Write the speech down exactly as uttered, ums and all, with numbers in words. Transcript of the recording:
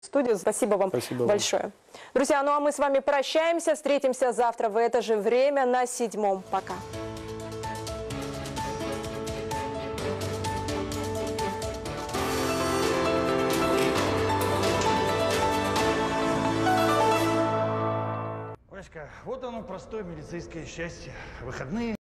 студию. Спасибо вам Спасибо большое. Вам. Друзья, ну а мы с вами прощаемся. Встретимся завтра в это же время на седьмом. Пока. Васька, вот оно простое милицейское счастье. Выходные.